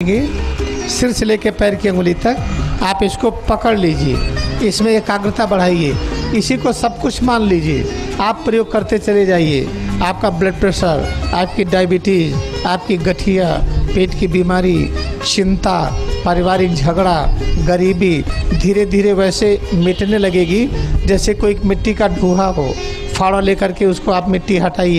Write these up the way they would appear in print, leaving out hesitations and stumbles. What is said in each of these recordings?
सिर से लेकर पैर की अंगुली तक आप इसको पकड़ लीजिए, इसमें एकाग्रता बढ़ाइए, इसी को सब कुछ मान लीजिए। आप प्रयोग करते चले जाइए। आपका ब्लड प्रेशर, आपकी डायबिटीज़, आपकी गठिया, पेट की बीमारी, चिंता, पारिवारिक झगड़ा, गरीबी धीरे धीरे वैसे मिटने लगेगी जैसे कोई मिट्टी का ढूहा हो। फावड़ा लेकर के उसको आप मिट्टी हटाइए।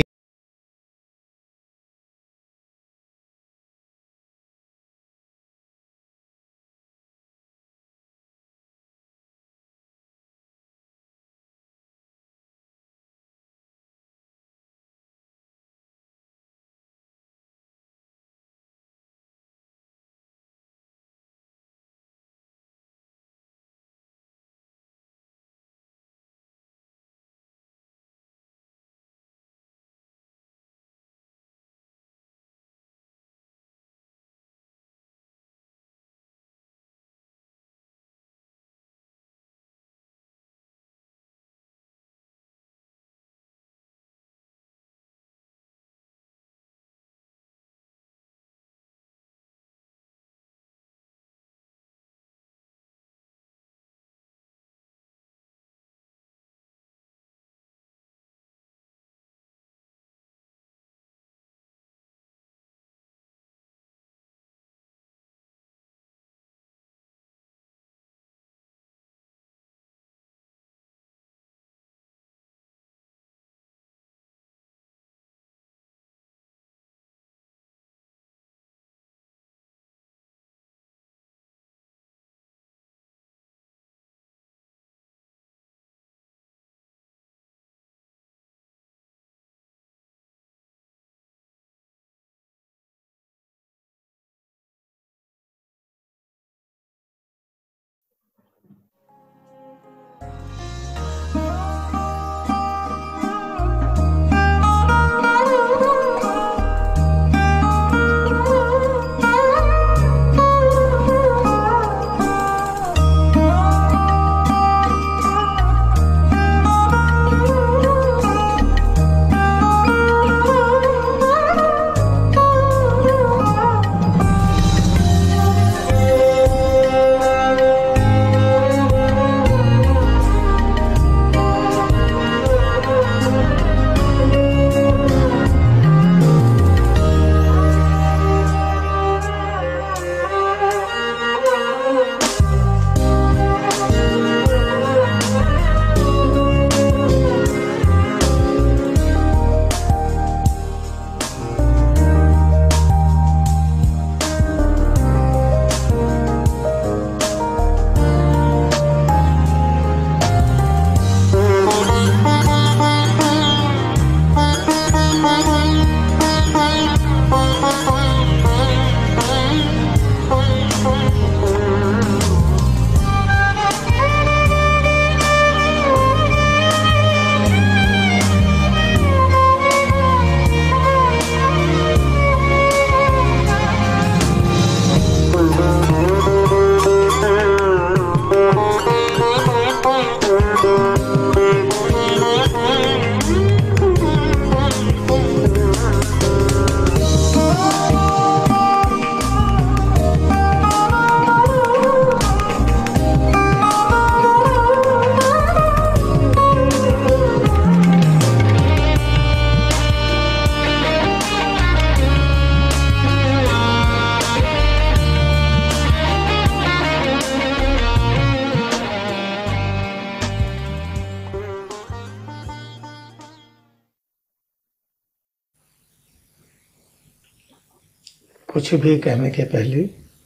कुछ भी कहने के पहले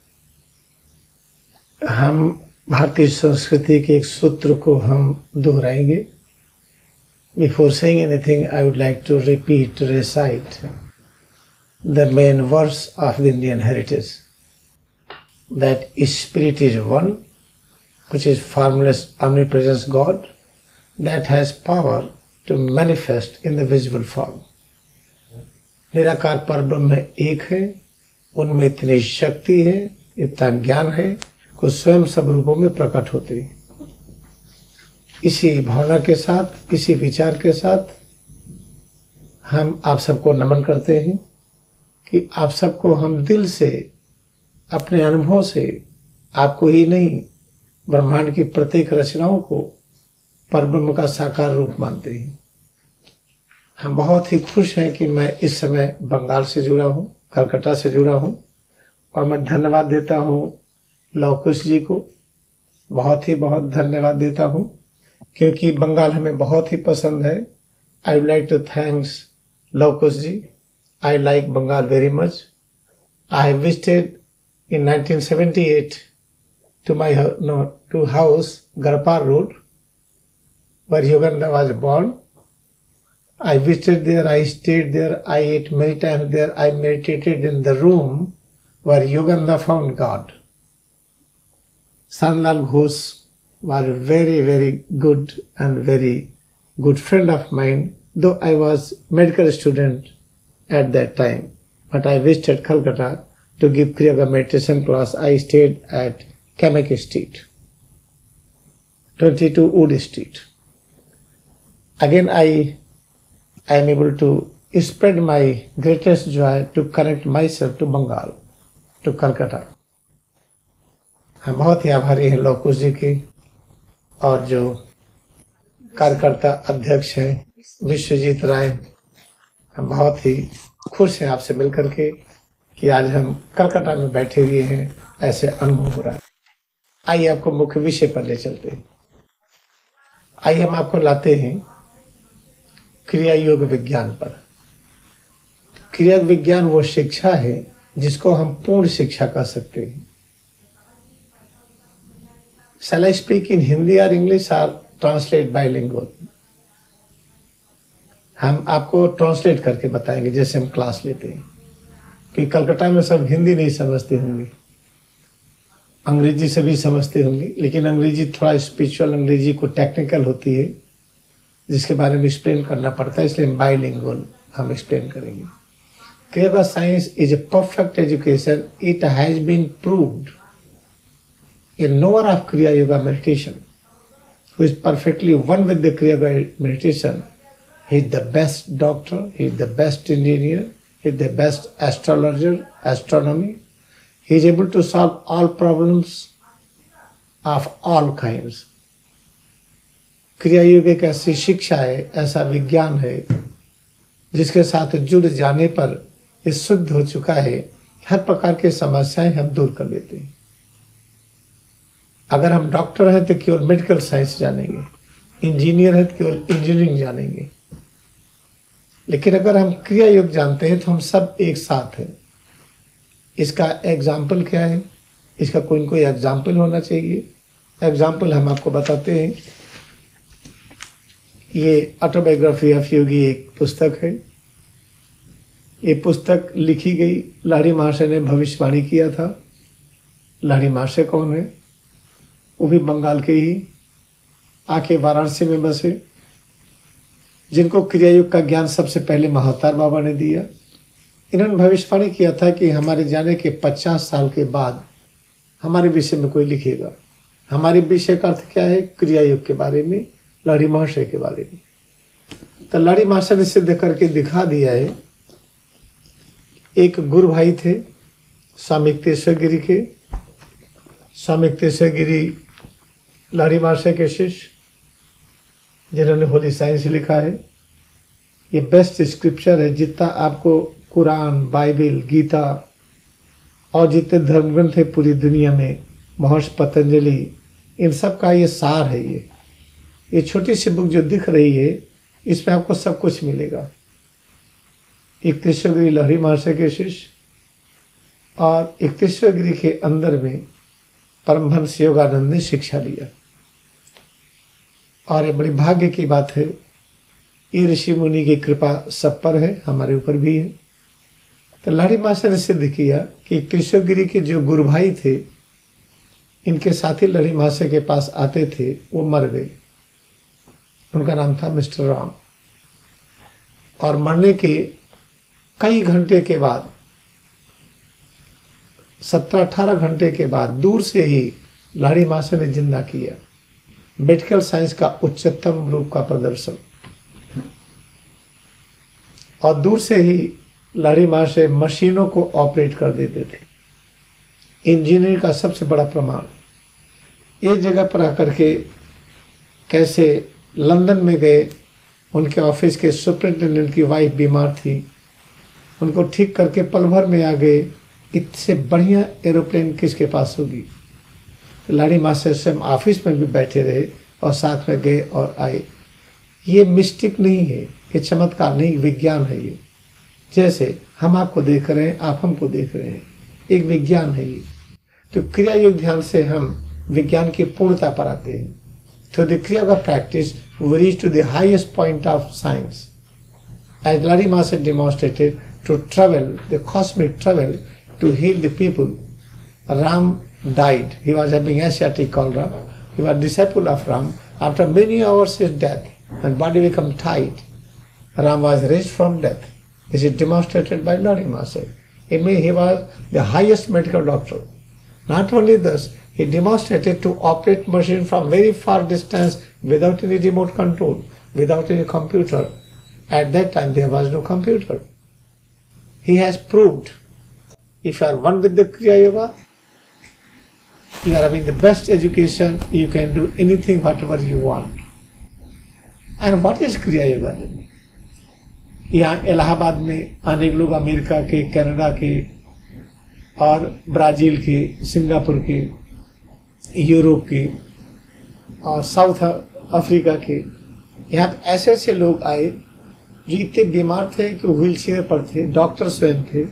हम भारतीय संस्कृति के एक सूत्र को हम दोहराएंगे। Before saying anything, I would like to recite the main verse of the Indian heritage, that spirit is one, which is formless omnipresence God, that has power to manifest in the visible form. निराकार परब्रह्म एक है, उनमें इतनी शक्ति है, इतना ज्ञान है कि स्वयं सब रूपों में प्रकट होते हैं। इसी भावना के साथ, इसी विचार के साथ हम आप सबको नमन करते हैं कि आप सबको हम दिल से अपने अनुभव से आपको ही नहीं ब्रह्मांड की प्रत्येक रचनाओं को परब्रह्म का साकार रूप मानते हैं। हम बहुत ही खुश हैं कि मैं इस समय बंगाल से जुड़ा हूँ, कलकत्ता से जुड़ा हूँ, और मैं धन्यवाद देता हूँ लव कुश जी को, बहुत धन्यवाद देता हूँ, क्योंकि बंगाल हमें बहुत ही पसंद है। I would like to thanks Lav Kush ji. I like Bengal very much. I visited in 1978 to my to house Garpar Road, where Yogananda was born. I visited there, I stayed there, I ate many times there, I meditated in the room where Yogananda found God. Sanlal Ghosh was a very good and very good friend of mine, though I was medical student at that time. But I visited Calcutta to give Kriya Yoga meditation class. I stayed at Kamak Street, 22 Wood Street. Again, I am able to spread my greatest joy to connect myself to Bengal, to Calcutta. हम बहुत ही आभारी हैं love Kush जी के, और जो कार्यकर्ता अध्यक्ष हैं विश्वजीत राय। हम बहुत ही खुश हैं आपसे मिलकर के कि आज हम कलकत्ता में बैठे हुए हैं, ऐसे अनुभव हो रहा है। आइए आपको मुख्य विषय पर ले चलते हैं। आइए हम आपको लाते हैं क्रिया योग विज्ञान पर। क्रिया विज्ञान वो शिक्षा है जिसको हम पूर्ण शिक्षा कह सकते हैं। Shall I speak in Hindi or English or translate bilingual? हम आपको ट्रांसलेट करके बताएंगे जैसे हम क्लास लेते हैं, कि कलकत्ता में सब हिंदी नहीं समझते होंगे, अंग्रेजी से भी समझते होंगे, लेकिन अंग्रेजी थोड़ा स्पिरिचुअल अंग्रेजी को टेक्निकल होती है जिसके बारे में एक्सप्लेन करना पड़ता है, इसलिए बाइलिंगुअल हम एक्सप्लेन करेंगे। Kriya science is a perfect education. It has been proved a knower of Kriya Yoga meditation, who is perfectly one with the Kriya Yoga meditation. He is the best doctor, he is the best engineer, he is the best astrologer, astronomy. He is able to solve all problems of all kinds. क्रिया योग एक ऐसी शिक्षा है, ऐसा विज्ञान है जिसके साथ जुड़ जाने पर ये शुद्ध हो चुका है। हर प्रकार की समस्याएं हम दूर कर लेते हैं। अगर हम डॉक्टर हैं तो केवल मेडिकल साइंस जानेंगे, इंजीनियर है तो केवल इंजीनियरिंग जानेंगे, लेकिन अगर हम क्रिया योग जानते हैं तो हम सब एक साथ हैं। इसका एग्जाम्पल क्या है? इसका कोई न कोई एग्जाम्पल होना चाहिए। एग्जाम्पल हम आपको बताते हैं। ये ऑटोबायोग्राफी ऑफ योगी एक पुस्तक है। ये पुस्तक लिखी गई लाहिड़ी महाशय ने भविष्यवाणी किया था। लाहिड़ी महाशय कौन है? वो भी बंगाल के ही, आके वाराणसी में बसे, जिनको क्रिया योग का ज्ञान सबसे पहले महाअवतार बाबा ने दिया। इन्होंने भविष्यवाणी किया था कि हमारे जाने के 50 साल के बाद हमारे विषय में कोई लिखेगा। हमारे विषय का अर्थ क्या है? क्रिया योग के बारे में, लाहिड़ी महाशय के बारे में। तो लाहिड़ी महाशय ने सिद्ध करके दिखा दिया है। एक गुरु भाई थे स्वामी युक्तेश्वर गिरी के। स्वामी युक्तेश्वर गिरी लाहिड़ी महाशय के शिष्य, जिन्होंने होली साइंस लिखा है। ये बेस्ट स्क्रिप्चर है। जितना आपको कुरान, बाइबल, गीता और जितने धर्म ग्रंथ है पूरी दुनिया में, महर्षि पतंजलि, इन सब का ये सार है। ये छोटी सी बुक जो दिख रही है, इसमें आपको सब कुछ मिलेगा। युक्तेश्वर गिरी लाहिड़ी महाशय के शिष्य, और युक्तेश्वर गिरी के अंदर में परमहंस योगानंद ने शिक्षा दिया। और ये बड़ी भाग्य की बात है। ये ऋषि मुनि की कृपा सब पर है, हमारे ऊपर भी है। तो लाहिड़ी महाशय ने सिद्ध किया कि युक्तेश्वर गिरी के जो गुरु भाई थे, इनके साथी लाहिड़ी महाशय के पास आते थे, वो मर गए। उनका नाम था मिस्टर राम। और मरने के कई घंटे के बाद, 17-18 घंटे के बाद, दूर से ही लाहिड़ी महाशय ने जिंदा किया। मेडिकल साइंस का उच्चतम रूप का प्रदर्शन। और दूर से ही लाहिड़ी महाशय मशीनों को ऑपरेट कर देते थे। इंजीनियर का सबसे बड़ा प्रमाण। एक जगह पर आकर के कैसे लंदन में गए, उनके ऑफिस के सुपरिटेंडेंट की वाइफ बीमार थी, उनको ठीक करके पल भर में आ गए। इससे बढ़िया एरोप्लेन किसके पास होगी। लाड़ी मास्टर स्वयं ऑफिस में भी बैठे रहे और साथ में गए और आए। ये मिस्टिक नहीं है, ये चमत्कार नहीं, विज्ञान है। ये जैसे हम आपको देख रहे हैं, आप हमको देख रहे हैं, एक विज्ञान है ये। तो क्रिया योग ध्यान से हम विज्ञान की पूर्णता पर आते हैं। तो द क्रिया का practice we reach to the highest point of science. As Larry Master demonstrated to travel, the cosmic travel to heal the people. Ram died. He was having Asiatic cholera. He was a disciple of Ram. After many hours of death, and body became tight, Ram was raised from death. This is demonstrated by Larry Master. It means he was the highest medical doctor. Not only this, he demonstrated to operate machine from very far distance without any remote control, without any computer. At that time there was no computer. He has proved if you are one with the Kriya Yoga, you are having the best education, you can do anything whatever you want. And what is Kriya Yoga then? यहाँ इलाहाबाद में अनेक लोग America के, Canada के और Brazil के, Singapore के, Europe के और साउथ अफ्रीका के, यहाँ पे ऐसे ऐसे लोग आए जो इतने बीमार थे कि व्हील चेयर पर थे। डॉक्टर स्वयं थे।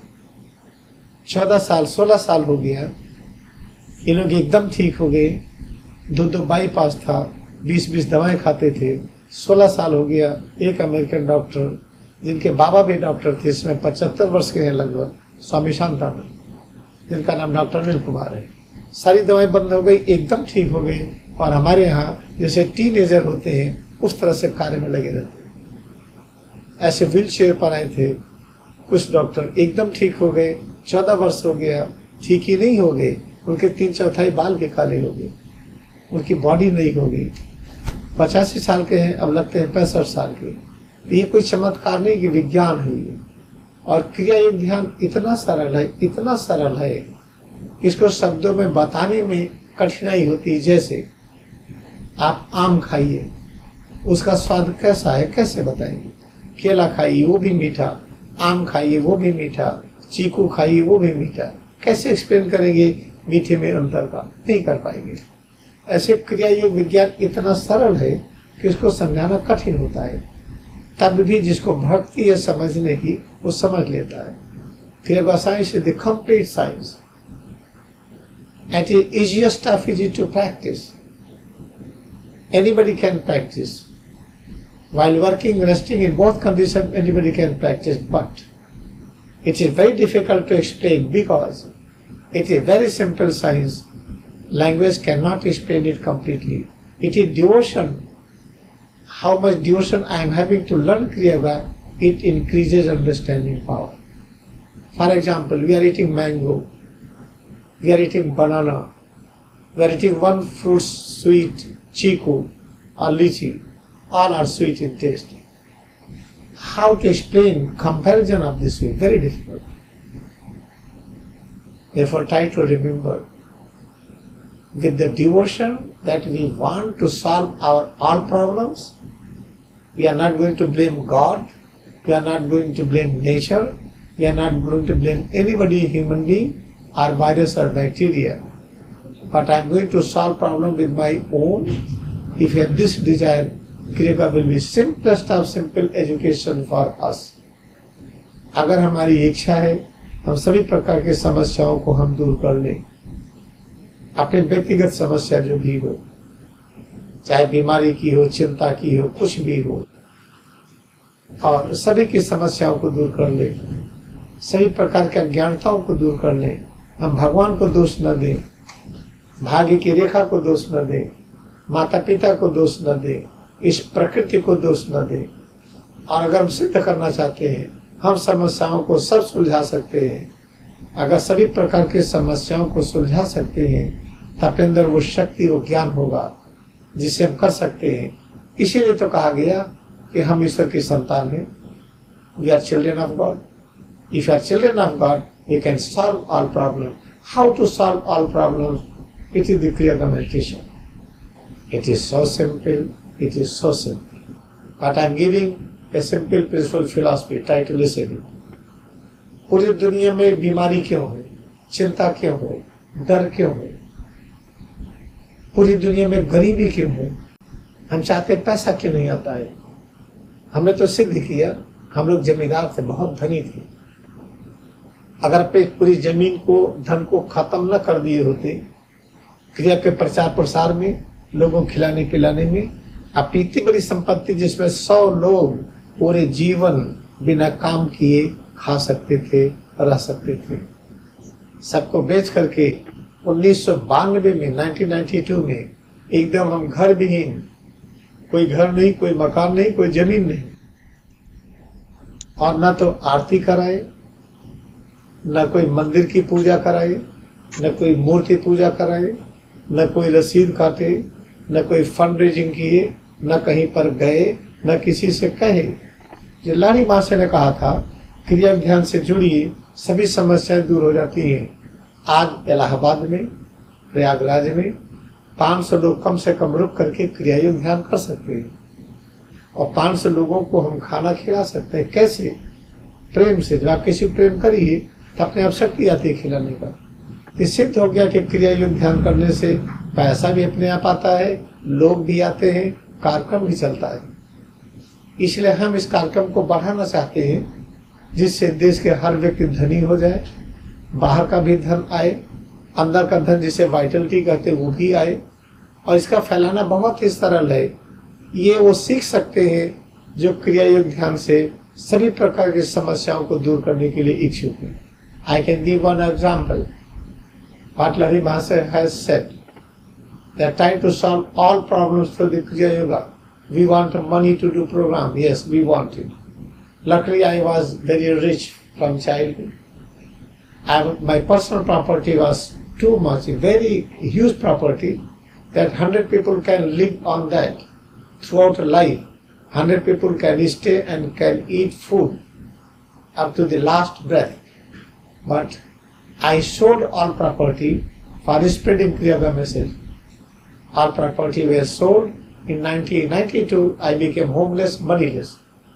14 साल 16 साल हो गया, ये लोग एकदम ठीक हो गए। 2 बाईपास था, 20 दवाएं खाते थे। 16 साल हो गया। एक अमेरिकन डॉक्टर जिनके बाबा भी डॉक्टर थे, इसमें 75 वर्ष के हैं लगभग, स्वामी शांतानंद, जिनका नाम डॉक्टर अनिल कुमार है, सारी दवाएं बंद हो गई, एकदम ठीक हो गए। और हमारे यहाँ जैसे टीनेजर होते हैं उस तरह से कार्य में लगे रहते हैं। ऐसे व्हील चेयर पर आए थे कुछ डॉक्टर, एकदम ठीक हो गए। 14 वर्ष हो गया, ठीक ही नहीं हो गए, उनके 3/4 बाल के काले हो गए, उनकी बॉडी नहीं हो गई। 85 साल के हैं, अब लगते हैं 65 साल के। ये कोई चमत्कार नहीं कि विज्ञान है ये। और क्रिया योग ध्यान इतना सरल है, इतना सरल है, इसको शब्दों में बताने में कठिनाई होती है। जैसे आप आम खाइए, उसका स्वाद कैसा है, कैसे बताएंगे। केला खाइए वो भी मीठा, आम खाइए वो भी मीठा, चीकू खाइए वो भी मीठा, कैसे एक्सप्लेन करेंगे मीठे में अंतर का, नहीं कर पाएंगे। ऐसे क्रिया योग विज्ञान इतना सरल है कि इसको समझाना कठिन होता है। तब भी जिसको भक्ति है समझने की, वो समझ लेता है। Kriya science is the complete science and it is easiest of easy to practice. Anybody can practice. While working, resting, in both conditions, anybody can practice, but it is very difficult to explain because it is very simple science. Language cannot explain it completely. It is devotion. How much devotion I am having to learn Kriya Yoga, it increases understanding power. For example, we are eating mango. We are eating banana, we are eating one fruit sweet, chiku or lychee, all are sweet in taste. How to explain comparison of this way? Very difficult. Therefore try to remember, with the devotion that we want to solve our all problems, we are not going to blame God, we are not going to blame nature, we are not going to blame anybody, human being, or virus or bacteria, but I am going to solve problem with my own. If you have this desire, Kriya Yoga will be simplest of simple education for us. अगर हमारी इच्छा है, हम सभी प्रकार के समस्याओं को हम दूर कर लें। अपने व्यक्तिगत समस्या जो भी हो, चाहे बीमारी की हो, चिंता की हो, कुछ भी हो, और सभी की समस्याओं को दूर कर लें, सभी प्रकार के अज्ञानताओं को दूर कर लें। हम भगवान को दोष न दें, भाग्य की रेखा को दोष न दें, माता पिता को दोष न दें, इस प्रकृति को दोष न दें। और अगर हम सिद्ध करना चाहते हैं, हम समस्याओं को सब सुलझा सकते हैं। अगर सभी प्रकार की समस्याओं को सुलझा सकते हैं, तो अपने अंदर वो शक्ति, वो ज्ञान होगा जिसे हम कर सकते हैं। इसीलिए तो कहा गया कि हम ईश्वर की संतान हैं। We are children of God. If you are children of God, you can solve all problems. how to solve all problems. It is the Kriya Yoga meditation. It is so simple. It is so simple. But I am giving a simple, peaceful philosophy. Try to listen. पूरी दुनिया में बीमारी क्यों है, चिंता क्यों है, डर क्यों है, पूरी दुनिया में गरीबी क्यों है? हम चाहते पैसा क्यों नहीं आता है? हमने तो सिद्ध किया, हम लोग जमींदार थे, बहुत धनी थे। अगर पूरी जमीन को, धन को खत्म न कर दिए होते क्रिया के प्रचार प्रसार में, लोगों खिलाने पिलाने में, अब इतनी बड़ी संपत्ति जिसमें 100 लोग पूरे जीवन बिना काम किए खा सकते थे, रह सकते थे, सबको बेच करके 1992 में, 1992 में एकदम हम घर विहीन, कोई घर नहीं, कोई मकान नहीं, कोई जमीन नहीं, और ना तो आरती कराए, न कोई मंदिर की पूजा कराए, न कोई मूर्ति पूजा कराए, न कोई रसीद काटे, न कोई फंड रेजिंग किए, न कहीं पर गए, न किसी से कहे। जो लाड़ी मासे ने कहा था, क्रिया ध्यान से जुड़िए, सभी समस्याएं दूर हो जाती हैं। आज इलाहाबाद में, प्रयागराज में 500 लोग कम से कम रुक करके क्रिया योग ध्यान कर सकते हैं, और 500 लोगों को हम खाना खिला सकते हैं। कैसे? प्रेम से। जब आप किसी को प्रेम करिए तो अपने आप शक्ति आती है खिलाने का। इस सिद्ध हो गया कि क्रिया योग ध्यान करने से पैसा भी अपने आप आता है, लोग भी आते हैं, कार्यक्रम भी चलता है। इसलिए हम इस कार्यक्रम को बढ़ाना चाहते हैं, जिससे देश के हर व्यक्ति धनी हो जाए, बाहर का भी धन आए, अंदर का धन जिसे वाइटलिटी कहते हैं वो भी आए, और इसका फैलाना बहुत ही सरल है। ये वो सीख सकते हैं जो क्रिया योग ध्यान से सभी प्रकार की समस्याओं को दूर करने के लिए इच्छुक हैं। I can give one example. Patlari Master has said that trying to solve all problems through the Kriya Yoga. We want money to do program. Yes, we want it. Luckily, I was very rich from childhood. My personal property was too much, very huge property, that 100 people can live on that throughout life. 100 people can stay and can eat food up to the last breath. But I sold all property for spreading Kriya Yoga message. All property was sold. In 1992, I became homeless, moneyless.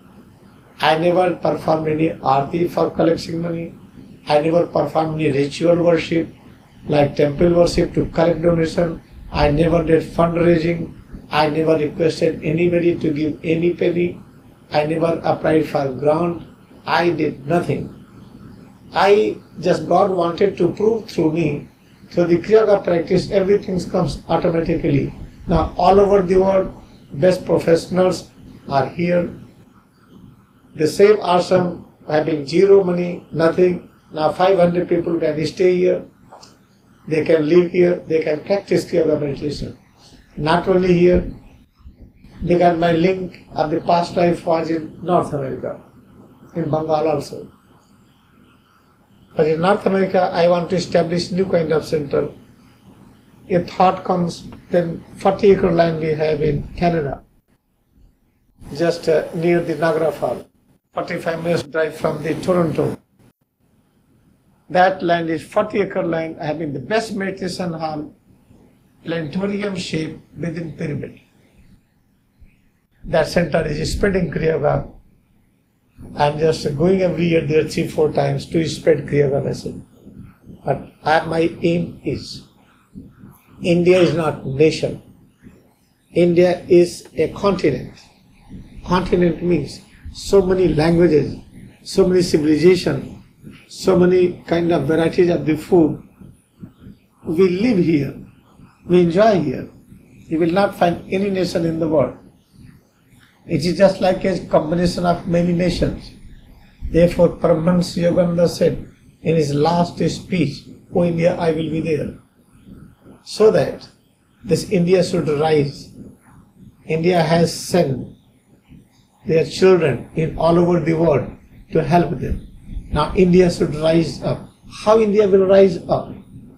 I never performed any arti for collecting money. I never performed any ritual worship like temple worship to collect donation. I never did fundraising. I never requested anybody to give any penny. I never applied for grant. I did nothing. God wanted to prove through me, through the Kriya Yoga practice, everything comes automatically. Now all over the world, best professionals are here. The same ashram having zero money, nothing. Now 500 people can stay here. They can live here. They can practice Kriya Yoga meditation. Not only here, because my link of the past life was in North America, in Bengal also. But in North America, I want to establish new kind of center. A thought comes, then 40-acre land we have in Canada, just near the Niagara Falls, 45 minutes drive from the Toronto. That land is 40-acre land, having the best meditation hall, planetarium shape within pyramid. That center is spreading Kriya Yoga. I'm just going every year there 3-4 times to spread Kriya Yoga message. But my aim is, India is not nation. India is a continent. Continent means so many languages, so many civilizations, so many kind of varieties of the food. We live here. We enjoy here. You will not find any nation in the world. It is just like a combination of many nations. Therefore, Paramahansa Yogananda said in his last speech, "O India, I will be there." So that this India should rise. India has sent their children in all over the world to help them. Now India should rise up. How India will rise up?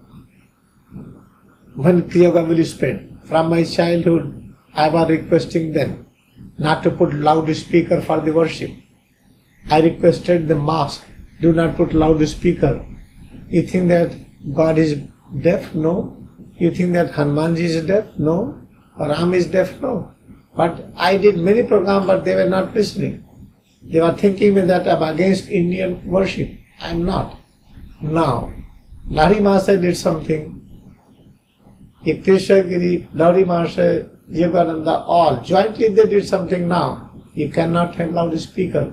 When Kriya Yoga will spread. From my childhood, I was requesting them not to put loudspeaker for the worship. I requested the mosque, do not put loudspeaker. You think that God is deaf? No. You think that Hanumanji is deaf? No. Ram is deaf? No. But I did many programs, but they were not listening. They were thinking that I'm against Indian worship. I'm not. Now, Lahiri Mahasaya did something. Krishna Giri, Lahiri Mahasaya, Yogananda, all jointly they did something now. You cannot have loudspeaker.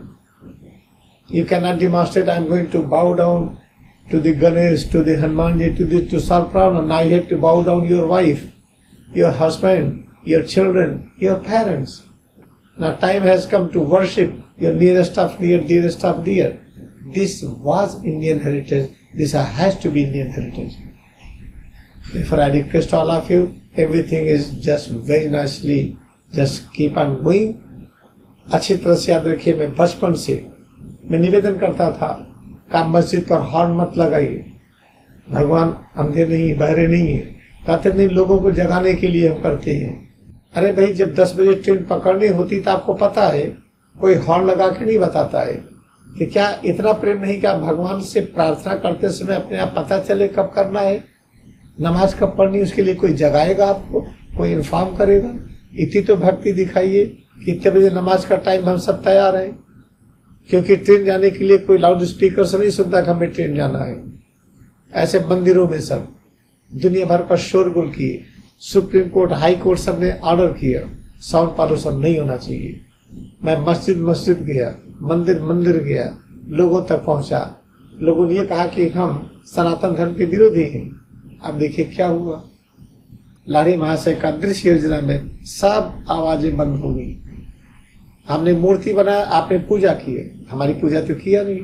You cannot demonstrate, I'm going to bow down to the Ganesh, to the Hanumanji, to solve problem. Now you have to bow down your wife, your husband, your children, your parents. Now time has come to worship your nearest of near, dearest of dear. This was Indian heritage. This has to be Indian heritage. Therefore I request all of you, everything is just very nicely, just keep on going. अच्छी तरह से याद रखिए, मैं बचपन से मैं निवेदन करता था कि आप मस्जिद पर हॉर्न मत लगाइए, भगवान अंधे नहीं बहरे नहीं है। कहते नहीं, लोगों को जगाने के लिए हम करते हैं। अरे भाई, जब 10 बजे ट्रेन पकड़नी होती तो आपको पता है, कोई हॉर्न लगा के नहीं बताता है कि क्या इतना प्रेम नहीं कि आप भगवान से प्रार्थना करते समय अपने आप पता चले कब करना है, नमाज कब पढ़नी, उसके लिए कोई जगाएगा आपको, कोई इन्फॉर्म करेगा। इतनी तो भक्ति दिखाइए कि इतने बजे नमाज का टाइम, हम सब तैयार हैं, क्योंकि ट्रेन जाने के लिए कोई लाउड स्पीकर से नहीं सुनता कि हमें ट्रेन जाना है। ऐसे मंदिरों में सब दुनिया भर का शोरगुल किए, सुप्रीम कोर्ट, हाई कोर्ट सब ने ऑर्डर किया साउंड पॉल्यूशन नहीं होना चाहिए। मैं मस्जिद मस्जिद गया, मंदिर मंदिर गया, लोगों तक पहुंचा। लोगों ने ये कहा कि हम सनातन धर्म के विरोधी हैं। अब देखिए क्या हुआ, लाहिरी महाशय का दृश्य योजना में सब आवाजें बंद हो गई। हमने मूर्ति बनाया, आपने पूजा की है, हमारी पूजा तो किया नहीं।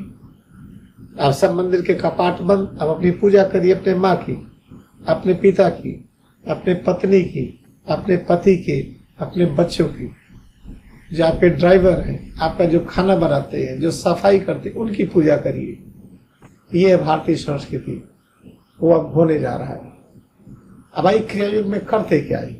अब सब मंदिर के कपाट बंद, अब अपनी पूजा करिए, अपने माँ की, अपने पिता की, अपने पत्नी की, अपने पति के, अपने बच्चों की, जो आपके ड्राइवर हैं, आपका जो खाना बनाते हैं, जो सफाई करते हैं, उनकी पूजा करिए। ये है भारतीय संस्कृति, वो अब होने जा रहा है। अब आई क्रिया युग में करते क्या है?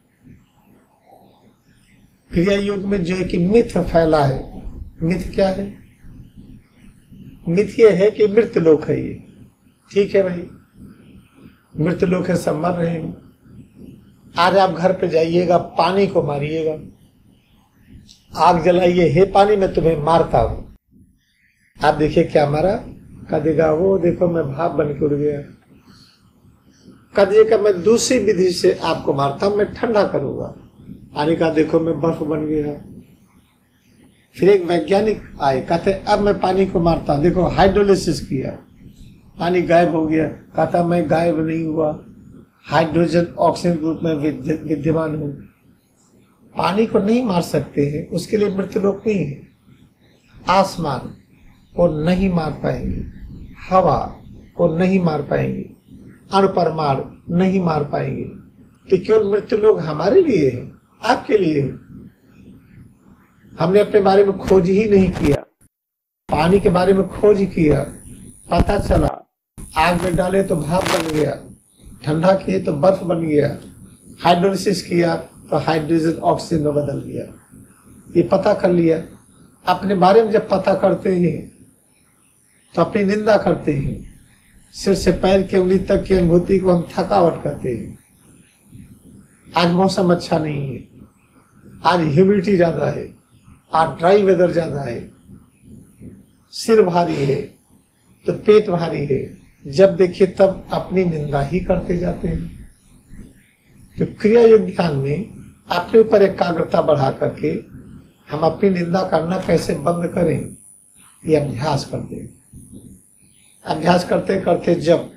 क्रिया युग में जो है कि मिथ फैला है। मिथ क्या है? मिथ ये है कि मृत लोक है ये। ठीक है भाई, मृत लोक है, सब मर रहे हैं। आज आप घर पे जाइएगा, पानी को मारिएगा, आग जलाइए, हे पानी मैं तुम्हें मारता हूं। आप देखिए क्या मारा, कह देगा वो देखो मैं भाप बन के उड़ गया। कह देगा मैं दूसरी विधि से आपको मारता हूं, मैं ठंडा करूंगा। पानी का देखो मैं बर्फ बन गया। फिर एक वैज्ञानिक आए, कहते अब मैं पानी को मारता हूं, देखो हाइड्रोलिसिस किया, पानी गायब हो गया। कहता मैं गायब नहीं हुआ, हाइड्रोजन ऑक्सीजन ग्रुप में विद्यमान हूं। पानी को नहीं मार सकते हैं, उसके लिए मृत्यु लोक नहीं है। आसमान को नहीं मार पाएंगे, हवा को नहीं मार पाएंगे, अणुपरमाणु नहीं मार पाएंगे। तो केवल मृत्यु लोक हमारे लिए है, आपके लिए है। हमने अपने बारे में खोज ही नहीं किया, पानी के बारे में खोज किया, पता चला, आग में डाले तो भाप बन गया, ठंडा किए तो बर्फ बन गया, हाइड्रोलिसिस किया तो हाइड्रोजन ऑक्सीजन में बदल गया। ये पता कर लिया। अपने बारे में जब पता करते हैं तो अपनी निंदा करते हैं। सिर से पैर की उंगली तक की अनुभूति को हम थकावट करते हैं। आज मौसम अच्छा नहीं है, आज ह्यूमिडिटी ज्यादा है, आज ड्राई वेदर ज्यादा है, सिर भारी है तो पेट भारी है। जब देखिए तब अपनी निंदा ही करते जाते हैं। तो क्रिया योग ध्यान में अपने ऊपर एकाग्रता बढ़ा करके हम अपनी निंदा करना कैसे बंद करें, ये अभ्यास करते हैं। अभ्यास करते करते जब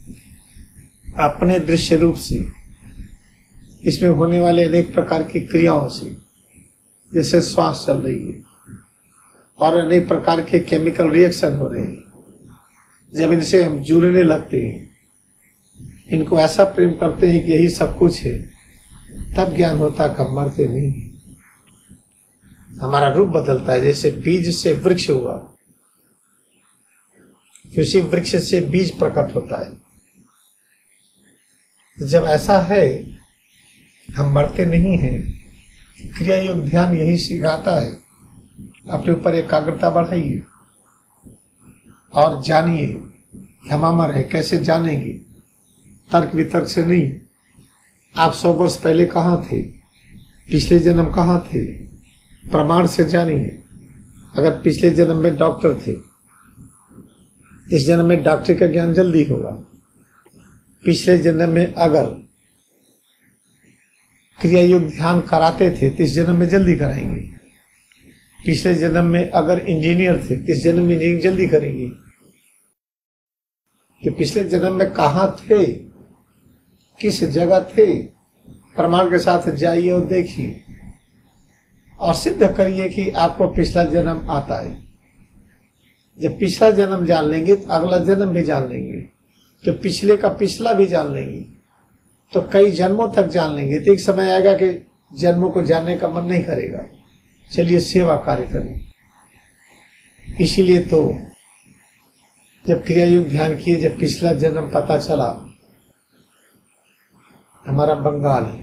अपने दृश्य रूप से, इसमें होने वाले अनेक प्रकार की क्रियाओं से, जैसे श्वास चल रही है और अनेक प्रकार के केमिकल रिएक्शन हो रहे हैं, जब इनसे हम जुड़ने लगते हैं, इनको ऐसा प्रेम करते हैं कि यही सब कुछ है, तब ज्ञान होता कि हम मरते नहीं। हमारा रूप बदलता है। जैसे बीज से वृक्ष हुआ, किसी वृक्ष से बीज प्रकट होता है। जब ऐसा है, हम मरते नहीं हैं। क्रिया योग ध्यान यही सिखाता है। अपने ऊपर एकाग्रता बढ़ाइए और जानिए हम अमर हैं, कैसे जानेंगे? तर्क वितर्क से नहीं। आप 100 वर्ष पहले कहाँ थे, पिछले जन्म कहाँ थे, प्रमाण से जानिए। अगर पिछले जन्म में डॉक्टर थे, इस जन्म में डॉक्टर का ज्ञान जल्दी होगा। पिछले जन्म में अगर क्रिया योग ध्यान कराते थे तो इस जन्म में जल्दी कराएंगे। पिछले जन्म में अगर इंजीनियर थे तो इस जन्म में इंजीनियरिंग जल्दी करेंगे। कि पिछले जन्म में कहाँ थे, किस जगह थे, प्रमाण के साथ जाइए और देखिए और सिद्ध करिए कि आपको पिछला जन्म आता है। जब पिछला जन्म जान लेंगे तो अगला जन्म भी जान लेंगे, तो पिछले का पिछला भी जान लेंगे, तो कई जन्मों तक जान लेंगे। तो एक समय आएगा कि जन्मों को जानने का मन नहीं करेगा। चलिए सेवा कार्य करें। इसीलिए तो जब क्रिया योग ध्यान किए, जब पिछला जन्म पता चला हमारा बंगाल है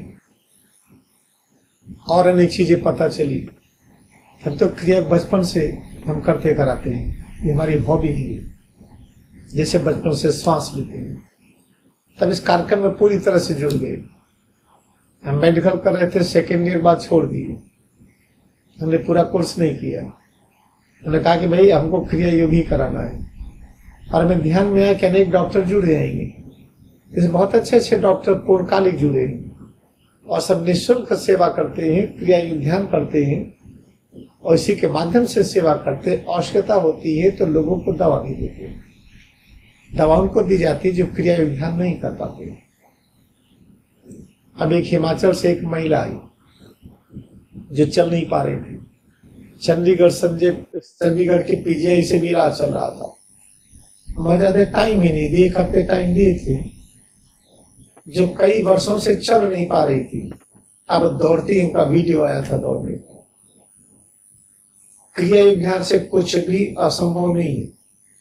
और अनेक चीजें पता चली, तब तो क्रिया बचपन से हम करते कराते हैं। ये हमारी हॉबी है, जैसे बचपन से श्वास लेते हैं। तब इस कार्यक्रम में पूरी तरह से जुड़ गए। हम मेडिकल कर रहे थे, सेकेंड ईयर बाद छोड़ दिए, हमने पूरा कोर्स नहीं किया। हमने कहा कि भाई हमको क्रिया योग ही कराना है। और हमें ध्यान में आया कि अनेक डॉक्टर जुड़ जाएंगे, इस बहुत अच्छे अच्छे डॉक्टर पूर्णकालिक जुड़े और सब निःशुल्क सेवा करते हैं, क्रिया योग ध्यान करते हैं और इसी के माध्यम से सेवा करते। आवश्यकता होती है तो लोगों को दवा भी देते, दवा उनको दी जाती है जो क्रिया योग ध्यान नहीं कर पाते। अब एक हिमाचल से एक महिला आई जो चल नहीं पा रही थी। चंडीगढ़ के पीजीआई से भी इलाज चल रहा था। ज्यादा टाइम ही नहीं दिए, 1 हफ्ते टाइम दिए थे। जो कई वर्षों से चल नहीं पा रही थी, अब दौड़ती, इनका वीडियो आया था दौड़ने का। क्रिया योग ध्यान से कुछ भी असंभव नहीं है।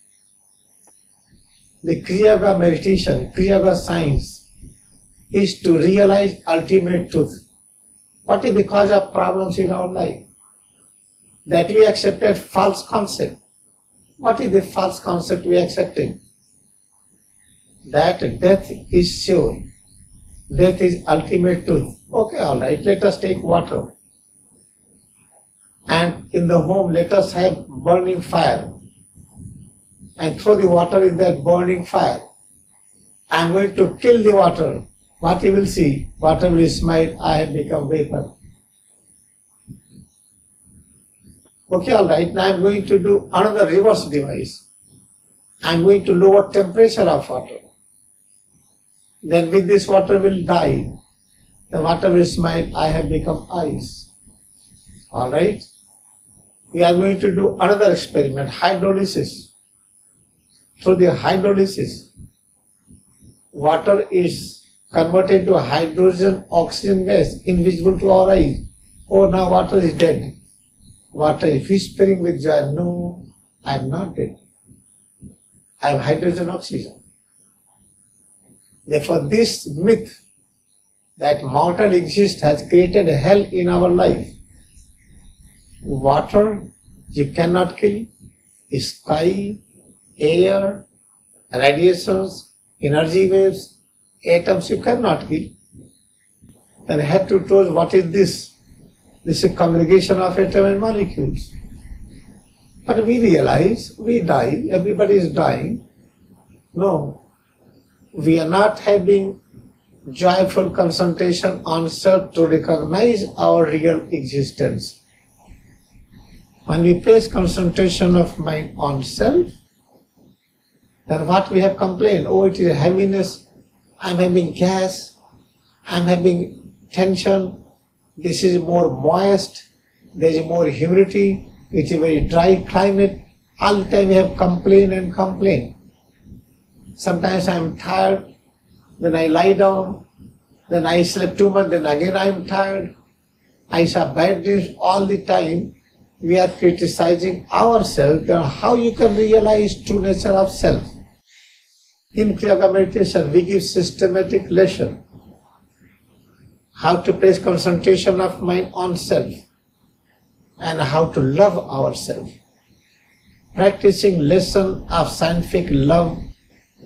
The Kriya Yoga meditation, Kriya Yoga science is to realize ultimate truth. What is the cause of problems in our life? That we accepted false concept. What is the false concept we accepted? That death is sure. Death is ultimate truth. Okay, all right, let us take water. And in the home, let us have burning fire. And throw the water in that burning fire. I am going to kill the water. What you will see? Water will smile, I have become vapor. Okay, all right. Now I am going to do another reverse device. I am going to lower temperature of water. Then with this water will die. The water will smile, I have become ice. All right. We are going to do another experiment, hydrolysis. Through the hydrolysis, water is converted to hydrogen oxygen gas invisible to our eyes. Oh, now water is dead. Water is whispering with joy, no, I am not dead. I have hydrogen oxygen. Therefore, this myth that mortal exists has created hell in our life. Water you cannot kill, sky, air, radiations, energy waves, atoms you cannot kill. Then I had to tell what is this? This is a congregation of atoms and molecules. But we realize we die, everybody is dying. No, we are not having joyful concentration on self to recognize our real existence. When we place concentration of mind on self, then what we have complained, oh, it is heaviness, I'm having gas, I'm having tension, this is more moist, there is more humidity, it is a very dry climate. All the time we have complained and complained. Sometimes I am tired, then I lie down, then I slept too much, then again I am tired. I saw bad dreams all the time. We are criticizing ourselves. Then how you can realize true nature of self? In Kriya Yoga meditation, we give systematic lesson how to place concentration of mind on self and how to love ourselves. Practicing lesson of scientific love,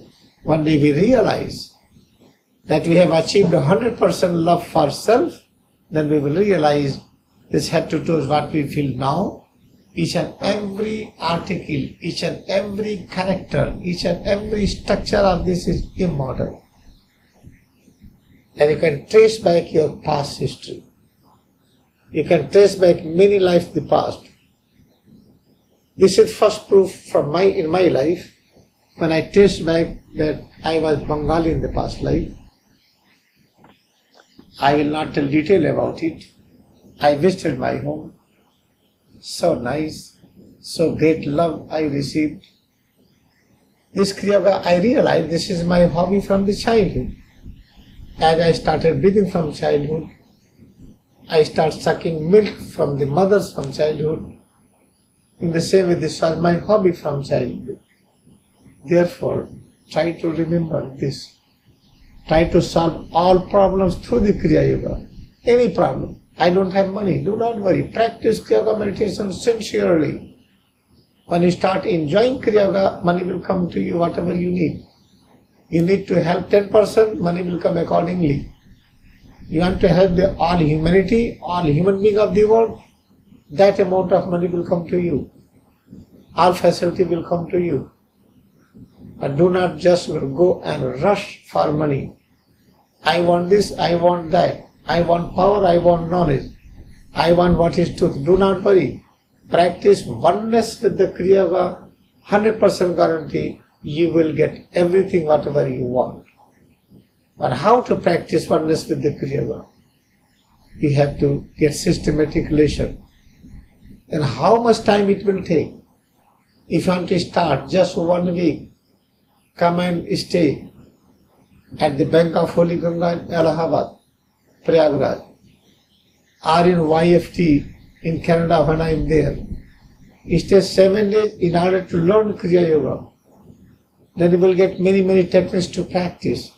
One day we realize that we have achieved 100% love for self, then we will realize this head to toe is what we feel now. Each and every article, each and every character, each and every structure of this is immortal. And you can trace back your past history. You can trace back many lives in the past. This is first proof in my life, when I trace back that I was Bengali in the past life. I will not tell detail about it. I visited my home. So nice, so great love I received. This Kriya Yoga, I realized this is my hobby from the childhood. As I started breathing from childhood, I started sucking milk from the mothers from childhood. In the same way, this was my hobby from childhood. Therefore, try to remember this. Try to solve all problems through the Kriya Yoga. Any problem. I don't have money. Do not worry. Practice Kriya Yoga meditation sincerely. When you start enjoying Kriya Yoga, money will come to you, whatever you need. You need to help 10%, money will come accordingly. You want to help all humanity, all human beings of the world, that amount of money will come to you. All facility will come to you. But do not just go and rush for money. I want this, I want that. I want power, I want knowledge. I want what is truth. Do not worry. Practice oneness with the Kriya Yoga, 100% guarantee you will get everything whatever you want. But how to practice oneness with the Kriya Yoga? You have to get systematic lesson. And how much time it will take? If you want to start just 1 week, come and stay at the bank of Holy Ganga in Allahabad, Prayagraj, or in YFT in Canada when I am there. Stay 7 days in order to learn Kriya Yoga. Then you will get many techniques to practice.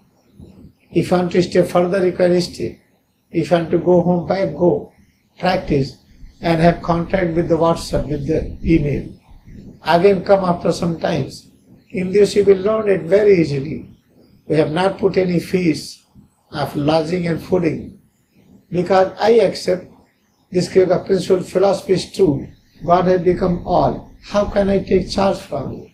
If you want to stay further, you can stay. If you want to go home, back, go. Practice and have contact with the WhatsApp, with the email. Again come after some times. In this you will learn it very easily. We have not put any fees of lodging and fooding, because I accept this Kriya Yoga principle philosophy is true. God has become all. How can I take charge from you?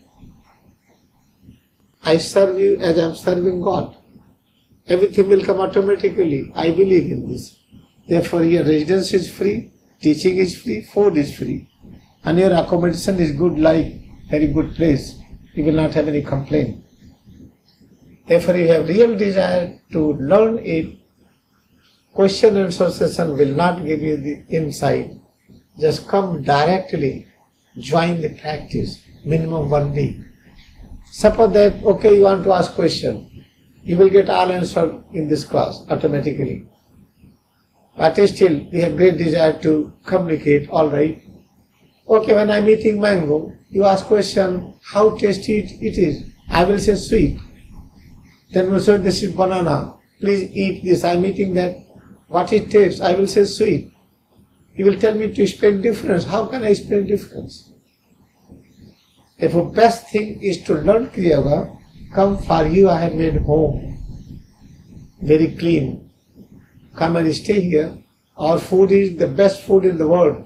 I serve you as I am serving God. Everything will come automatically. I believe in this. Therefore your residence is free, teaching is free, food is free. And your accommodation is good, like very good place. You will not have any complaint. Therefore you have real desire to learn it. Question and answer session will not give you the insight. Just come directly, join the practice, minimum 1 week. Suppose that, okay, you want to ask question, you will get all answer in this class automatically. But still, we have great desire to communicate, all right. Okay, when I'm eating mango, you ask question, how tasty it is. I will say sweet. Then we'll say, this is banana. Please eat this. I'm eating that. What it tastes? I will say sweet. You will tell me to explain difference. How can I explain difference? Therefore, best thing is to learn Kriya Yoga. Come for you, I have made home. Very clean. Come and stay here. Our food is the best food in the world.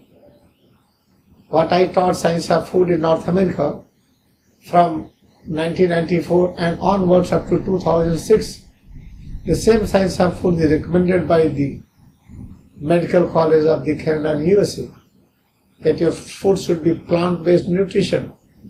What I taught science of food in North America from 1994 and onwards up to 2006, the same science of food is recommended by the Medical College of the Canada and USA, that your food should be plant-based nutrition.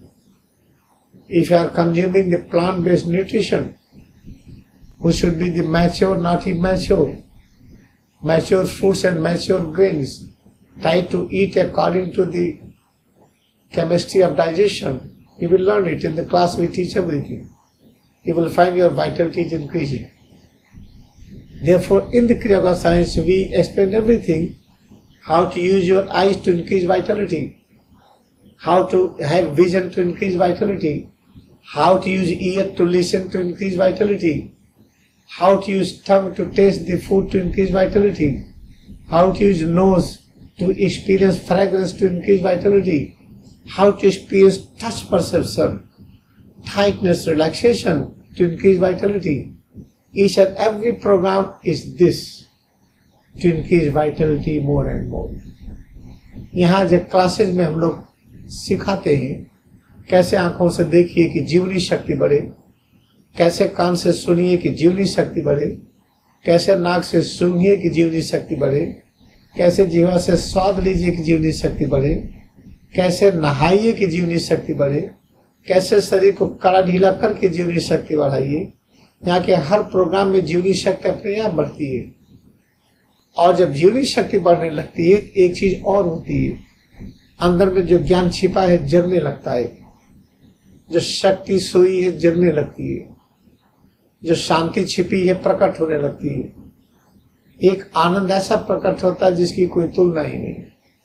If you are consuming the plant-based nutrition, who should be the mature, not immature, mature fruits and mature grains, try to eat according to the chemistry of digestion. You will learn it. In the class we teach everything. You will find your vitality is increasing. Therefore, in the Kriya Yoga science, we explain everything. How to use your eyes to increase vitality. How to have vision to increase vitality. How to use ear to listen to increase vitality. How to use tongue to taste the food to increase vitality. How to use nose to experience fragrance to increase vitality. How to experience touch perception, tightness, relaxation to increase vitality. Each and every program is this, to increase vitality more and more. यहाँ जो classes में हम लोग सिखाते हैं कैसे आंखों से देखिए कि जीवनी शक्ति बढ़े, कैसे कान से सुनिए कि जीवनी शक्ति बढ़े, कैसे नाक से सूंघिए कि जीवनी शक्ति बढ़े, कैसे जीवा से स्वाद लीजिए कि जीवनी शक्ति बढ़े, कैसे नहाइए कि जीवनी शक्ति बढ़े, कैसे शरीर को कड़ा ढीला करके जीवनी शक्ति बढ़ाइए। यहाँ के हर प्रोग्राम में जीवनी शक्ति अपने आप बढ़ती है। और जब जीवनी शक्ति बढ़ने लगती है एक चीज और होती है, अंदर में जो ज्ञान छिपा है जगने लगता है, जो शक्ति सोई है जगने लगती है, जो शांति छिपी है प्रकट होने लगती है। एक आनंद ऐसा प्रकट होता है जिसकी कोई तुलना ही नहीं।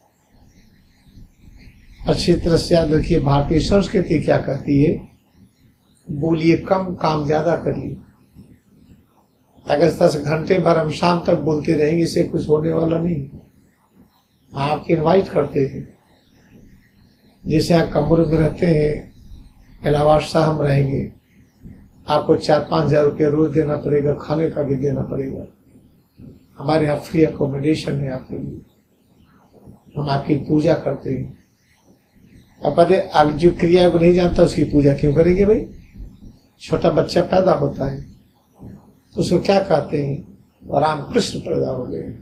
अच्छी तरह से याद रखिए, भारतीय संस्कृति क्या कहती है, बोलिए कम काम ज्यादा करिए। अगर 10 घंटे भर हम शाम तक बोलते रहेंगे इससे कुछ होने वाला नहीं। आप इनवाइट करते हैं, जैसे आप कमरे में रहते हैं, इलाहाबाद शाह हम रहेंगे, आपको 4-5 हजार रुपया रोज देना पड़ेगा, खाने का भी देना पड़ेगा। हमारे यहाँ फ्री अकोमोडेशन है आपके लिए, हम आपकी पूजा करते हैं। अब पता आप जो क्रिया को नहीं जानता उसकी पूजा क्यों करेंगे भाई? छोटा बच्चा पैदा होता है तो उसको क्या कहते हैं, राम कृष्ण पैदा हो गए,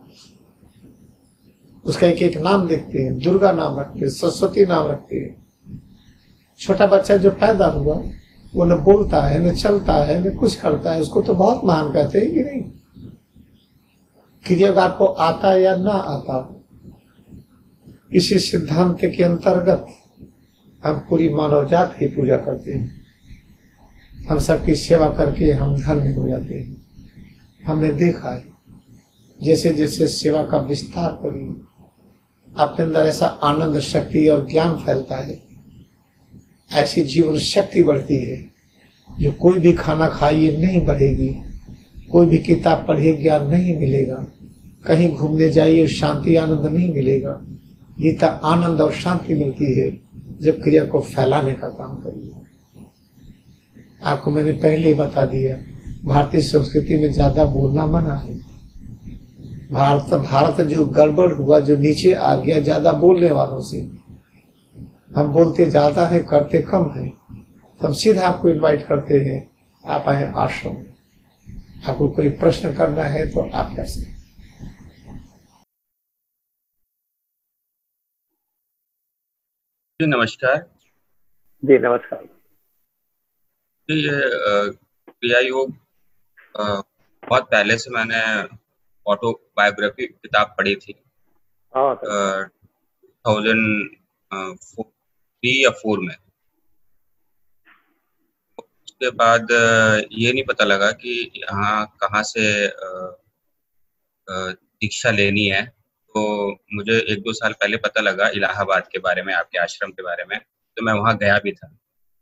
उसका एक एक नाम देखते हैं, दुर्गा नाम रखते हैं, सरस्वती नाम रखते हैं। छोटा बच्चा जो पैदा हुआ वो न बोलता है, न चलता है, न कुछ करता है, उसको तो बहुत महान कहते हैं कि नहीं? क्रिया आपको आता है या ना आता, इसी सिद्धांत के अंतर्गत हम पूरी मानव जात की पूजा करते हैं। हम सबकी सेवा करके हम धन्य हो जाते हैं। हमने देखा है जैसे जैसे सेवा का विस्तार करिए अपने अंदर ऐसा आनंद, शक्ति और ज्ञान फैलता है, ऐसी जीवन शक्ति बढ़ती है जो कोई भी खाना खाइए नहीं बढ़ेगी, कोई भी किताब पढ़िए ज्ञान नहीं मिलेगा, कहीं घूमने जाइए शांति आनंद नहीं मिलेगा। गीता आनंद और शांति मिलती है जब क्रिया को फैलाने का काम करिए। आपको मैंने पहले ही बता दिया, भारतीय संस्कृति में ज्यादा बोलना मना है। भारत जो गड़बड़ हुआ, जो नीचे आ गया ज्यादा बोलने वालों से, हम बोलते ज्यादा है करते कम है। हम सीधा आपको इनवाइट करते हैं, आप आए आश्रम। आपको कोई प्रश्न करना है तो आप कर सकते। जी नमस्कार। जी नमस्कार। ये क्रिया योग बहुत पहले से मैंने ऑटोबायोग्राफी किताब पढ़ी थी, 2003 या 4 में। उसके बाद ये नहीं पता लगा कि यहाँ कहाँ से दीक्षा लेनी है, तो मुझे 1-2 साल पहले पता लगा इलाहाबाद के बारे में, आपके आश्रम के बारे में, तो मैं वहाँ गया भी था।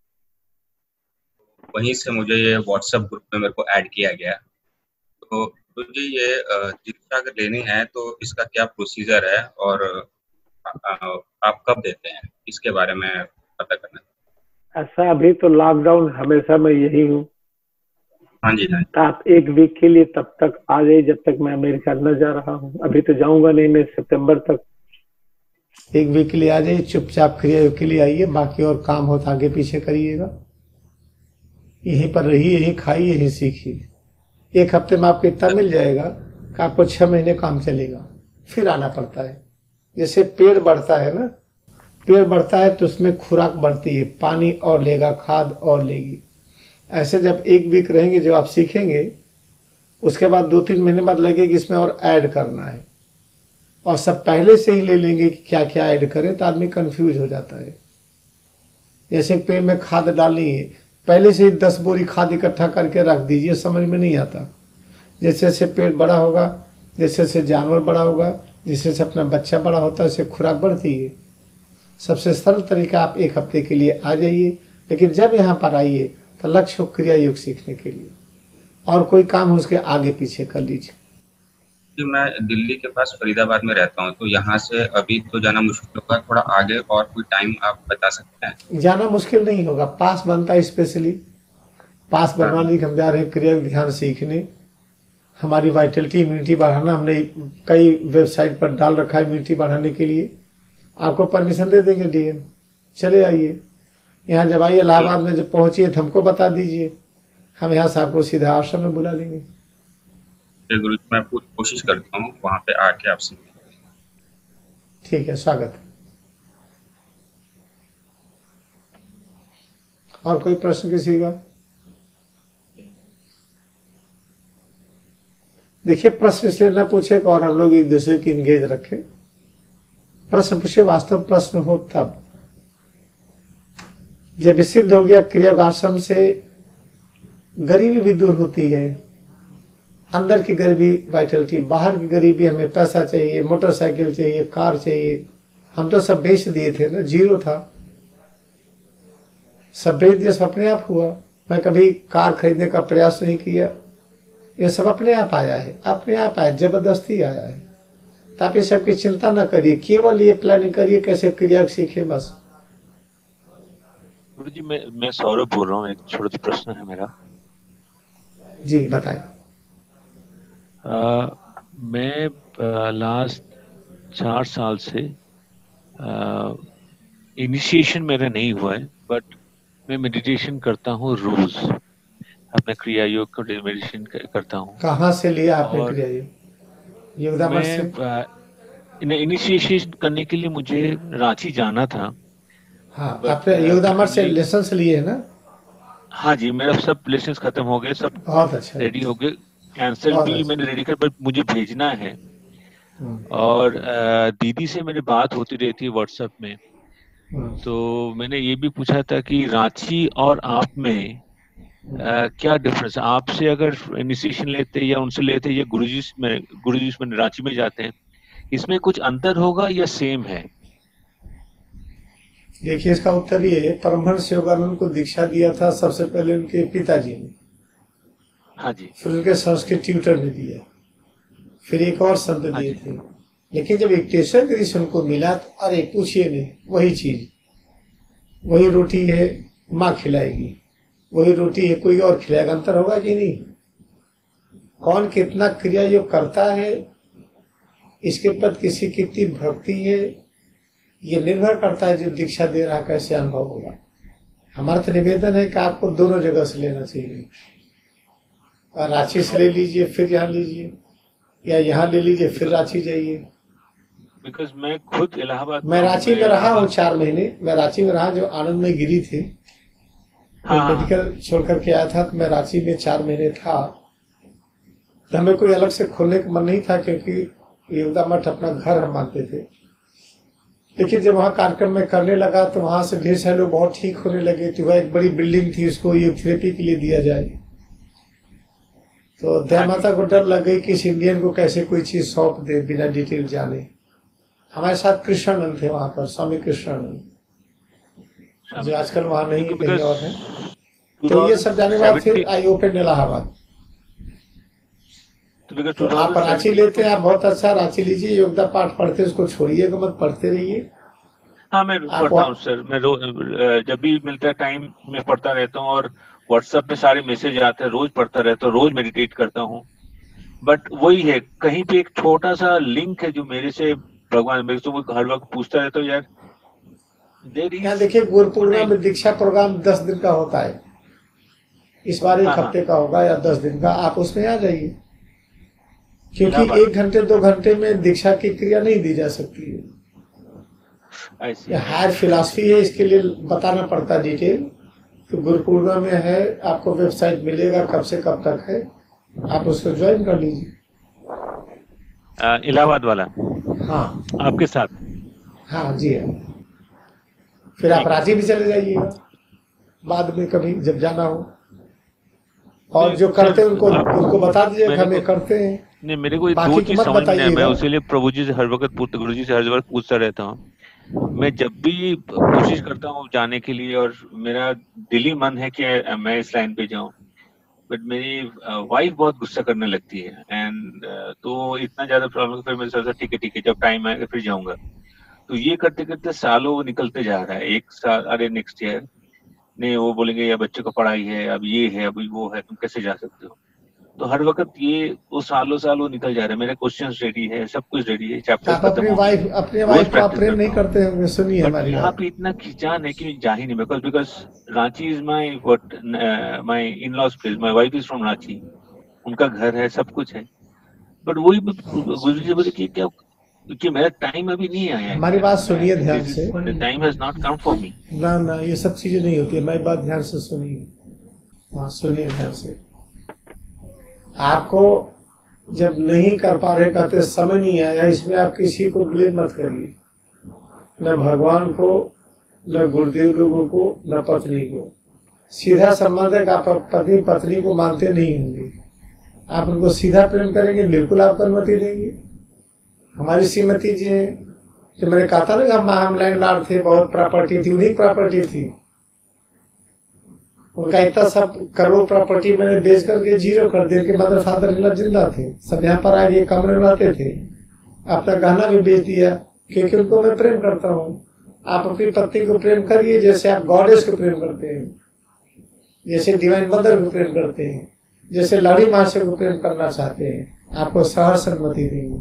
वहीं से मुझे ये व्हाट्सएप ग्रुप में मेरे को ऐड किया गया। तो मुझे ये दीक्षा अगर लेनी है तो इसका क्या प्रोसीजर है और आप कब देते हैं, इसके बारे में पता करना। ऐसा अभी तो लॉकडाउन हमेशा मैं यही हूँ। हाँ जी। तो आप 1 वीक के लिए तब तक आ जाइए जब तक मैं अमेरिका न जा रहा हूँ। अभी तो जाऊंगा नहीं, मैं सितंबर तक। 1 वीक के लिए आ जाइए, चुपचाप क्रिया योग के लिए आइए, बाकी और काम हो तो आगे पीछे करिएगा। यहीं पर रहिए, यहीं खाइए, यहीं सीखिए। 1 हफ्ते में आपको इतना मिल जाएगा कि आपको 6 महीने काम चलेगा। फिर आना पड़ता है। जैसे पेड़ बढ़ता है ना, पेड़ बढ़ता है तो उसमें खुराक बढ़ती है, पानी और लेगा, खाद और लेगी। ऐसे जब 1 वीक रहेंगे, जो आप सीखेंगे, उसके बाद 2-3 महीने बाद लगेगी इसमें और ऐड करना है, और सब पहले से ही ले लेंगे कि क्या क्या ऐड करें, तो आदमी कंफ्यूज हो जाता है। जैसे पेड़ में खाद डालनी है, पहले से ही 10 बोरी खाद इकट्ठा करके रख दीजिए, समझ में नहीं आता। जैसे जैसे पेड़ बड़ा होगा, जैसे जैसे जानवर बड़ा होगा, जैसे जैसे अपना बच्चा बड़ा होता है, उससे खुराक बढ़ती है। सबसे सरल तरीका, आप 1 हफ्ते के लिए आ जाइए, लेकिन जब यहाँ पर आइए तो लक्ष्य हो क्रिया योग सीखने के लिए, और कोई काम हो उसके आगे पीछे कर लीजिए। कि मैं दिल्ली के पास फरीदाबाद में रहता हूँ, तो यहाँ से अभी तो जाना मुश्किल होगा, थोड़ा आगे और कोई टाइम आप बता सकते हैं? जाना मुश्किल नहीं होगा, पास बनता है स्पेशली। पास बनवाने की हम जा रहे हैं क्रिया ध्यान सीखने। हमारी वाइटलिटी इम्यूनिटी बढ़ाना, हमने कई वेबसाइट पर डाल रखा है इम्यूनिटी बढ़ाने के लिए। आपको परमिशन दे देंगे डीएम, चले आइए। यहाँ जब आइए इलाहाबाद में जब पहुंचिए तो हमको बता दीजिए, हम यहाँ से आपको सीधा आश्रम में बुला लेंगे। गुरु जी, मैं पूरी कोशिश करता हूँ वहाँ पे आके आपसे। ठीक है, स्वागत। और कोई प्रश्न किसी का? देखिए, प्रश्न इसलिए ना पूछे और हम लोग एक दूसरे की इंगेज रखें। प्रश्न पूछे, वास्तव प्रश्न हो तब जब सिद्ध हो गया क्रियागाश्रम से गरीबी भी दूर होती है। अंदर की गरीबी वाइटलिटी, बाहर की गरीबी, हमें पैसा चाहिए, मोटरसाइकिल चाहिए, कार चाहिए, हम तो सब बेच दिए थे ना, जीरो था, सब बेच दिया, सब अपने आप हुआ। मैं कभी कार खरीदने का प्रयास नहीं किया, ये सब अपने आप आया है, अपने आप आया, जबरदस्ती आया है। तो आप ये सबकी चिंता ना करिए, केवल ये प्लानिंग करिए कैसे क्रिया सीखे बस। गुरु जी, मैं सौरभ बोल रहा हूँ। एक छोटा सा प्रश्न है मेरा। जी बताएं। मैं लास्ट 4 साल से इनिशिएशन मेरा नहीं हुआ है, बट मैं मेडिटेशन करता हूँ रोज। अपने क्रिया योग का मेडिटेशन करता हूँ। कहाँ से लिया आपने क्रिया योग? योगदामठ से? इनिशिएशन करने के लिए मुझे रांची जाना था। हाँ, आपने योगदामठ से लेसन लिए है ना? हाँ जी, मेरा सब लेसन खत्म हो गए, सब बहुत अच्छा, रेडी हो गए। कैंसिल भी मैंने रेडी कर, बट मुझे भेजना है। और दीदी से मेरी बात होती रहती है व्हाट्सएप में, तो मैंने ये भी पूछा था कि रांची और आप में क्या डिफरेंस है? आपसे अगर इनिशिएशन लेते या उनसे लेते या गुरुजी में रांची में जाते हैं, इसमें कुछ अंतर होगा या सेम है? देखिए, इसका उत्तर ये है, परमहंस योगानंद को दीक्षा दिया था सबसे पहले उनके पिताजी ने। हाँ जी। फिर उनके संस्कृत ट्यूटर ने दिया, फिर एक और संत दिए थे। लेकिन जब इक्टेश्वर गिरीश उनको मिला तो अरे पूछिए नहीं, वही चीज, वही रोटी है, माँ खिलाएगी, वही रोटी है, कोई और खिलाएगा, अंतर होगा कि नहीं? कौन कितना क्रिया योग करता है, इसके प्रति किसी कितनी भक्ति है, ये निर्भर करता है जो दीक्षा दे रहा कैसे अनुभव होगा। हमारा तो निवेदन है कि आपको दोनों जगह से लेना चाहिए। और रांची से ले लीजिए फिर यहाँ लीजिए, या यहाँ ले लीजिए फिर रांची जाइए। बिकॉज मैं खुद इलाहाबाद, मैं रांची में रहा हूँ 4 महीने। मैं रांची में रहा, जो आनंद में गिरी थे, मेडिकल छोड़ करके आया था, तो मैं रांची में 4 महीने था। तो हमें कोई अलग से खोलने का मन नहीं था, क्योंकि योगदामठ अपना घर हम मानते थे। लेकिन जब वहाँ कार्यक्रम में करने लगा तो वहां से ढेर सारे लोग बहुत ठीक होने लगे। तो वह एक बड़ी बिल्डिंग थी, उसको योग थेरेपी के लिए दिया जाए। तो दया माता को डर लग गई कि इस इंडियन को कैसे कोई चीज सौंप दे बिना डिटेल जाने। हमारे साथ कृष्णानंद थे वहां पर, स्वामी कृष्णानंद, जो आजकल वहां नहीं है, कहीं और है। तो ये सब जाने के बाद फिर आई ओपन इलाहाबाद। तो आप रांची लेते हैं, आप बहुत अच्छा रांची लीजिए, योगदा पाठ पढ़ते, उसको छोड़िएगा मत, पढ़ते रहिए। हाँ, मैं पढ़ता हूँ सर। मैं जब भी मिलता है टाइम मैं पढ़ता रहता हूँ, और व्हाट्सएप पे सारे मैसेज आते हैं, रोज पढ़ता रहता हूँ, रोज मेडिटेट करता हूँ। बट वही है, कहीं पे एक छोटा सा लिंक है जो मेरे से भगवान, मेरे से वो हर वक्त पूछता रहता हूँ, यार यहाँ देखिए, गुरु पूर्णिमा में दीक्षा प्रोग्राम 10 दिन का होता है। इस बार 1 हफ्ते का होगा या 10 दिन का, आप उसमें आ जाइए। क्योंकि 1 घंटे 2 घंटे में दीक्षा की क्रिया नहीं दी जा सकती है। हायर फिलॉसफी है, इसके लिए बताना पड़ता है डिटेल। तो गुरु पूर्णिमा में है, आपको वेबसाइट मिलेगा कब से कब तक है, आप उसको ज्वाइन कर लीजिए। इलाहाबाद वाला? हाँ, आपके साथ? हाँ जी हाँ। फिर आप रांची भी चले जाइएगा बाद में कभी जब जाना हो। और जो करते हैं उनको बता दीजिए हमें करते हैं। नहीं, मेरे को दो चीज समझ में है, मैं उसी लिए प्रभु जी से हर वक्त गुरु जी से हर वक्त पूछता रहता हूँ। मैं जब भी कोशिश करता हूँ जाने के लिए, और मेरा दिली मन है कि मैं इस लाइन पे जाऊँ, बट मेरी वाइफ बहुत गुस्सा करने लगती है। एंड तो इतना ज्यादा प्रॉब्लम, फिर मैं सोचा ठीक है जब टाइम आएगा फिर जाऊंगा। तो ये करते करते सालों निकलते जा रहा है, 1 साल, अरे नेक्स्ट ईयर नहीं वो बोलेंगे या बच्चे को पढ़ाई है, अब ये है, अभी वो है, तुम कैसे जा सकते हो। तो हर वक्त ये वो सालों निकल जा रहे हैं। मेरे क्वेश्चंस रेडी है, सब कुछ रेडी है, चैप्टर्स आप खत्म हो गए, अपने रोज वाइफ को आप प्रैक्टिस प्रेम करता नहीं हूँ। करते होंगे, सुनिए बट हमारी यहाँ बात। पे इतना खिंचान है कि जा ही नहीं, because Ranchi is my what my in laws place, my wife is from Ranchi, उनका घर है, सब कुछ है। बट वही गुरुजी जी बोले कि क्या, क्योंकि मेरा टाइम अभी नहीं आया है, हमारी बात सुनिए ध्यान से। The time has not come for me. ना ना, ये सब चीजें नहीं होती है, मेरी बात ध्यान से सुनिए। हाँ सुनिए ध्यान से। आपको जब नहीं कर पा रहे कहते समय नहीं आया, इसमें आप किसी को ब्लेम मत करिए, न भगवान को, न गुरुदेव लोगों को, न पत्नी को। सीधा संबंध है कि आप पति पत्नी को मानते नहीं होंगे, आप उनको सीधा प्रेम करेंगे, बिल्कुल आपको अनुमति देंगे। हमारी श्रीमती जी है, जो मैंने कहा था ना हम लैंडलॉर्ड थे, बहुत प्रॉपर्टी थी, उन्हीं प्रॉपर्टी थी। उनका इतना सब करोड़ प्रॉपर्टी मैंने बेच करके जीरो कर दिया कि मदर फादर इन जिंदा थे, सब यहाँ पर आए, कमरे में रहते थे। अपना गहना भी बेच दिया क्योंकि उनको मैं प्रेम करता हूँ। आप अपनी पत्नी को प्रेम करिए जैसे आप गॉडेस को प्रेम करते हैं, जैसे डिवाइन मदर को प्रेम करते हैं, जैसे लाड़ी माँ से को प्रेम करना चाहते हैं। आपको सहर्ष अनुमति देंगे।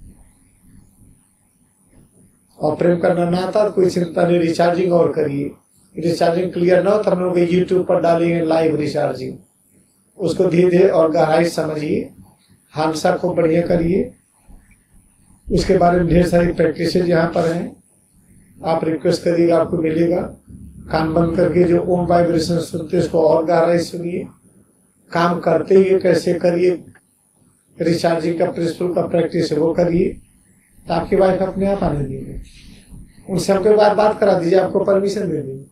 और प्रेम करना ना आता तो कोई चिंता नहीं, रिचार्जिंग और करिए। रिचार्जिंग क्लियर ना हो तो हम लोग यूट्यूब पर डालेंगे लाइव रिचार्जिंग, उसको धीरे धीरे और गहराई समझिए, हादसा को बढ़िया करिए। उसके बारे में ढेर सारी प्रैक्टिस यहाँ पर हैं, आप रिक्वेस्ट करिएगा, आपको मिलेगा। कान बंद करके जो ओम वाइब्रेशन सुनते हैं उसको और गहराई सुनिए, काम करते हुए कैसे करिए, रिचार्जिंग का प्रिंसिपल का प्रैक्टिस है वो करिए, तो आपकी वाइफ अपने आप आने देंगे। उनसे हमको बात करा दीजिए, आपको परमिशन दे देंगे।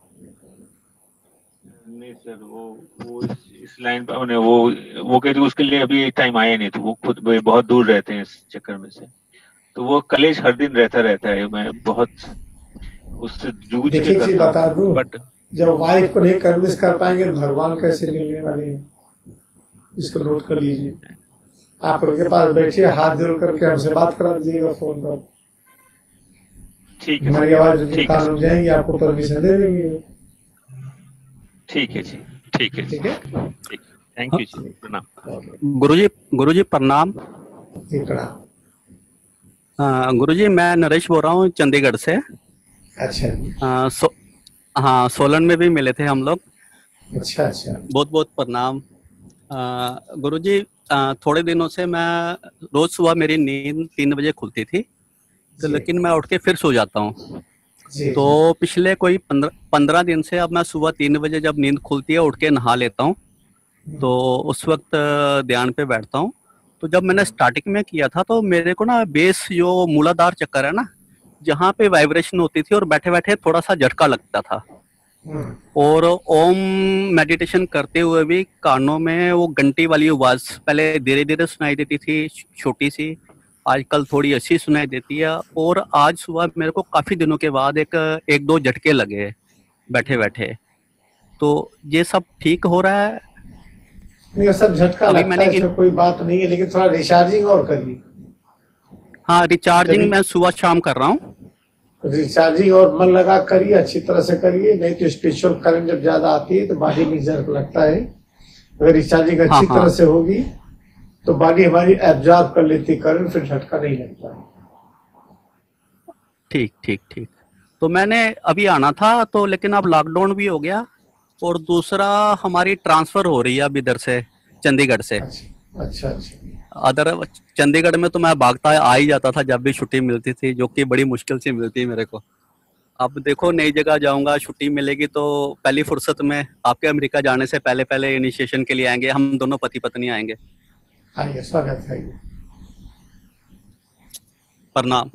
नहीं सर, वो इस लाइन पर वो कहते उसके लिए अभी टाइम आया नहीं, तो वो खुद बहुत दूर रहते हैं इस चक्कर में से, तो वो कलेश हर दिन रहता है। मैं बहुत उससे जूझ के करता हूं। बता दूं, बट जब वाइफ को नहीं कन्विंस कर पाएंगे तो भगवान कैसे मिलने वाले हैं, इसको नोट कर लीजिए। आप उनके पास बैठिए, हाथ जोड़ करके हमसे बात करा दीजिएगा फोन पर। ठीक है, हमारी आवाज कान हो जाएंगी, आपको परमिशन दे देंगे। ठीक है जी, ठीक है, ठीक है, थैंक यू जी, प्रणाम। गुरुजी प्रणाम। गुरुजी मैं नरेश बोल रहा हूँ चंडीगढ़ से। अच्छा। हाँ, सोलन में भी मिले थे हम लोग। अच्छा। बहुत बहुत प्रणाम। गुरुजी थोड़े दिनों से मैं रोज सुबह मेरी नींद 3 बजे खुलती थी, तो लेकिन मैं उठ के फिर सो जाता हूँ। तो पिछले कोई 15 दिन से अब मैं सुबह 3 बजे जब नींद खुलती है उठ के नहा लेता हूँ, तो उस वक्त ध्यान पे बैठता हूँ। तो जब मैंने स्टार्टिंग में किया था तो मेरे को ना बेस जो मूलाधार चक्कर है ना, जहाँ पे वाइब्रेशन होती थी और बैठे बैठे थोड़ा सा झटका लगता था, और ओम मेडिटेशन करते हुए भी कानों में वो घंटी वाली आवाज पहले धीरे धीरे सुनाई देती थी, छोटी सी, आजकल थोड़ी अच्छी सुनाई देती है। और आज सुबह मेरे को काफी दिनों के बाद एक दो झटके लगे बैठे बैठे। तो ये सब ठीक हो रहा है? नहीं, सब झटका लगता है, इसमें कोई बात नहीं है, लेकिन थोड़ा रिचार्जिंग और करिए। हाँ, रिचार्जिंग मैं सुबह शाम कर रहा हूँ। रिचार्जिंग और मन लगा करिए, अच्छी तरह से करिए, नहीं तो स्पिरिचुअल करंट जब ज्यादा आती है तो बॉडी में जर्क लगता है। अगर रिचार्जिंग अच्छी तरह से होगी तो बॉडी हमारी एब्जॉर्ब कर लेती है करंट, फिर झटका नहीं लगता है। ठीक। तो मैंने अभी आना था तो, लेकिन अब लॉकडाउन भी हो गया, और दूसरा हमारी ट्रांसफर हो रही है अब इधर से, चंडीगढ़ से। अच्छा। अदर चंडीगढ़ में तो मैं भागता आ ही जाता था जब भी छुट्टी मिलती थी, जो कि बड़ी मुश्किल से मिलती है मेरे को। अब देखो नई जगह जाऊंगा, छुट्टी मिलेगी तो पहली फुर्सत में आपके अमेरिका जाने से पहले इनिशिएशन के लिए आएंगे, हम दोनों पति पत्नी आएंगे। आइए, स्वागत है। प्रणाम।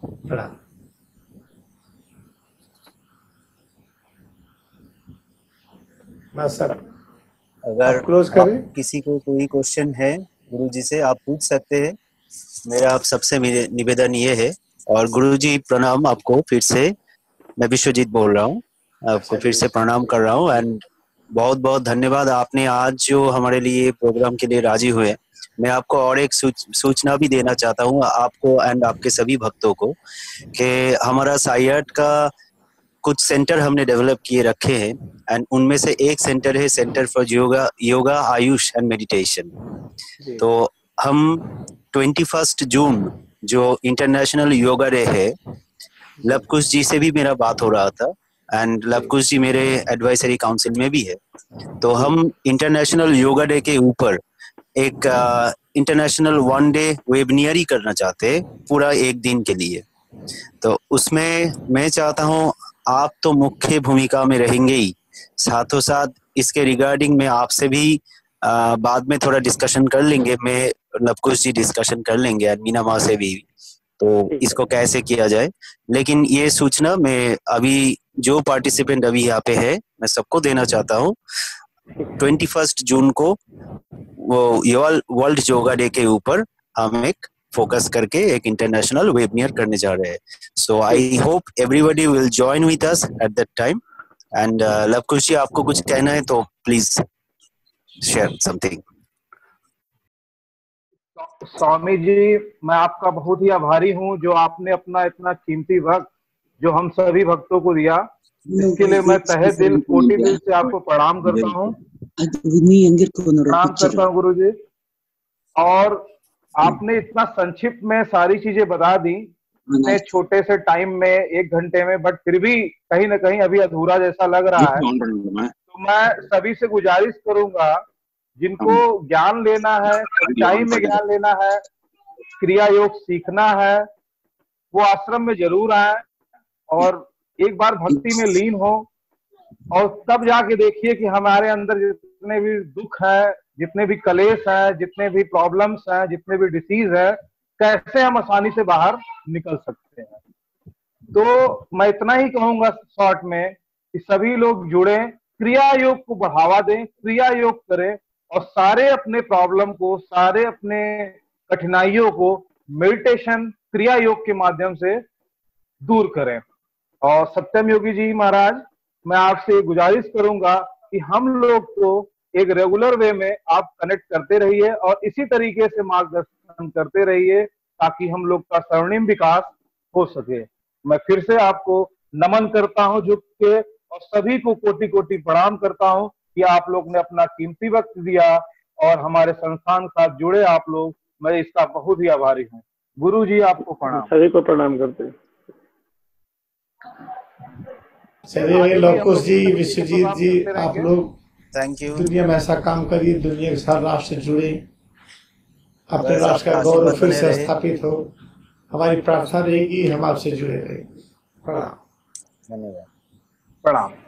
अगर क्लोज करें। किसी को कोई क्वेश्चन है गुरुजी से आप पूछ सकते हैं। मेरा आप सबसे निवेदन ये है, और गुरुजी प्रणाम आपको फिर से, मैं विश्वजीत बोल रहा हूँ, आपको फिर से प्रणाम कर रहा हूँ। एंड बहुत बहुत धन्यवाद, आपने आज जो हमारे लिए प्रोग्राम के लिए राजी हुए। मैं आपको और एक सूचना भी देना चाहता हूँ आपको एंड आपके सभी भक्तों को, कि हमारा साई आर्ट का कुछ सेंटर हमने डेवलप किए रखे हैं, एंड उनमें से एक सेंटर है centre for yoga AYUSH and meditation. तो हम 21 जून जो इंटरनेशनल योगा डे है, लवकुश जी से भी मेरा बात हो रहा था, एंड लवकुश जी मेरे एडवाइजरी काउंसिल में भी है। तो हम इंटरनेशनल योगा डे के ऊपर एक इंटरनेशनल 1 डे वेबिनार ही करना चाहते हैं, पूरा 1 दिन के लिए। तो उसमें मैं चाहता हूँ आप तो मुख्य भूमिका में रहेंगे ही, साथों साथ इसके रिगार्डिंग में आपसे भी बाद में थोड़ा डिस्कशन कर लेंगे, मैं लवकुश जी डिस्कशन कर लेंगे और मीना माँ से भी, तो इसको कैसे किया जाए। लेकिन ये सूचना मैं अभी जो पार्टिसिपेंट अभी यहाँ पे है मैं सबको देना चाहता हूँ, 21 जून को वो वर्ल्ड योगा डे के ऊपर हम एक फोकस करके एक इंटरनेशनल वेबिनार करने जा रहे हैं। So I hope everybody will join with us at that time. And Lavkush ji, आपको कुछ कहना है तो please share something. Swami ji, मैं आपका बहुत ही आभारी हूँ जो आपने अपना इतना कीमती वक्त जो हम सभी भक्तों को दिया, इसके लिए मैं तहे दिल कोटि दिल से आपको प्रणाम करता हूँ। प्रणाम करता हूँ गुरु जी। और आपने इतना संक्षिप्त में सारी चीजें बता दी इतने छोटे से टाइम में, 1 घंटे में, बट फिर भी कहीं ना कहीं अभी अधूरा जैसा लग रहा है। तो मैं सभी से गुजारिश करूंगा, जिनको ज्ञान लेना है, सच्चाई में ज्ञान लेना है, क्रिया योग सीखना है, वो आश्रम में जरूर आए और एक बार भक्ति में लीन हो, और तब जाके देखिए कि हमारे अंदर जितने भी दुख है, जितने भी कलेश है, जितने भी प्रॉब्लम्स हैं, जितने भी डिसीज है, कैसे हम आसानी से बाहर निकल सकते हैं। तो मैं इतना ही कहूंगा शॉर्ट में कि सभी लोग जुड़े, क्रिया योग को बढ़ावा दें, क्रिया योग करें और सारे अपने प्रॉब्लम को, सारे अपने कठिनाइयों को मेडिटेशन, क्रिया योग के माध्यम से दूर करें। और सत्यम योगी जी महाराज, मैं आपसे गुजारिश करूंगा कि हम लोग को एक रेगुलर वे में आप कनेक्ट करते रहिए और इसी तरीके से मार्गदर्शन करते रहिए ताकि हम लोग का स्वर्णिम विकास हो सके। मैं फिर से आपको नमन करता हूं झुक के, और सभी को कोटि कोटि प्रणाम करता हूं कि आप लोग ने अपना कीमती वक्त दिया और हमारे संस्थान के साथ जुड़े आप लोग, मैं इसका बहुत ही आभारी हूँ। गुरु जी आपको प्रणाम। सभी को प्रणाम करते हैं। चलिए लवकुश जी, विश्वजीत जी, आप लोग थैंक यू। दुनिया में ऐसा काम करिए, दुनिया के हर राष्ट्र से जुड़े, अपने राष्ट्र का गौरव फिर से स्थापित हो। हमारी प्रार्थना रहेगी हम आपसे जुड़े रहे। प्रणाम। धन्यवाद। प्रणाम।